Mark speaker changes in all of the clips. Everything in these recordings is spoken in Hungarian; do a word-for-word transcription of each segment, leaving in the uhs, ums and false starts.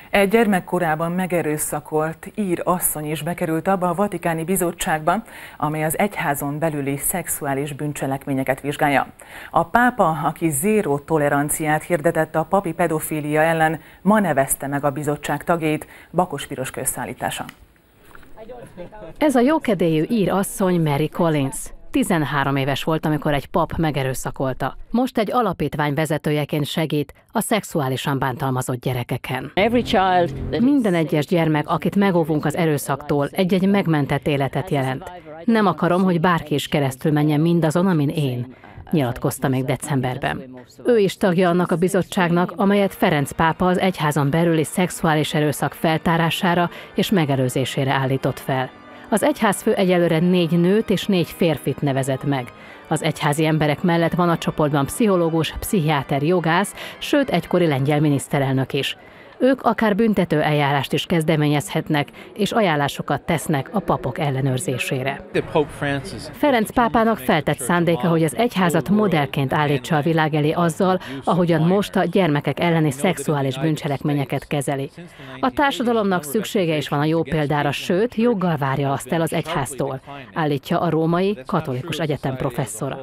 Speaker 1: Egy gyermekkorában megerőszakolt ír asszony is bekerült abba a vatikáni bizottságba, amely az egyházon belüli szexuális bűncselekményeket vizsgálja. A pápa, aki zéró toleranciát hirdetett a papi pedofília ellen, ma nevezte meg a bizottság tagjait. Bakos Piros közszállítása.
Speaker 2: Ez a jókedélyű ír asszony Mary Collins. tizenhárom éves volt, amikor egy pap megerőszakolta. Most egy alapítvány vezetőjeként segít a szexuálisan bántalmazott gyerekeken. Minden egyes gyermek, akit megóvunk az erőszaktól, egy-egy megmentett életet jelent. Nem akarom, hogy bárki is keresztül menjen mindazon, amin én, nyilatkozta még decemberben. Ő is tagja annak a bizottságnak, amelyet Ferenc pápa az egyházon belüli szexuális erőszak feltárására és megelőzésére állított fel. Az egyházfő egyelőre négy nőt és négy férfit nevezett meg. Az egyházi emberek mellett van a csoportban pszichológus, pszichiáter, jogász, sőt egykori lengyel miniszterelnök is. Ők akár büntető eljárást is kezdeményezhetnek, és ajánlásokat tesznek a papok ellenőrzésére. Ferenc pápának feltett szándéka, hogy az egyházat modellként állítsa a világ elé azzal, ahogyan most a gyermekek elleni szexuális bűncselekményeket kezeli. A társadalomnak szüksége is van a jó példára, sőt, joggal várja azt el az egyháztól, állítja a római katolikus egyetem professzora.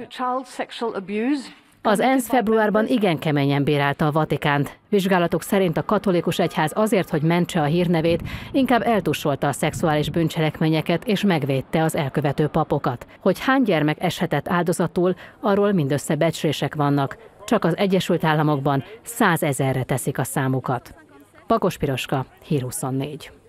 Speaker 2: Az ENSZ februárban igen keményen bírálta a Vatikánt. Vizsgálatok szerint a katolikus egyház azért, hogy mentse a hírnevét, inkább eltussolta a szexuális bűncselekményeket és megvédte az elkövető papokat. Hogy hány gyermek eshetett áldozatul, arról mindössze becslések vannak. Csak az Egyesült Államokban százezerre teszik a számukat. Bakos Piroska, Hír huszonnégy.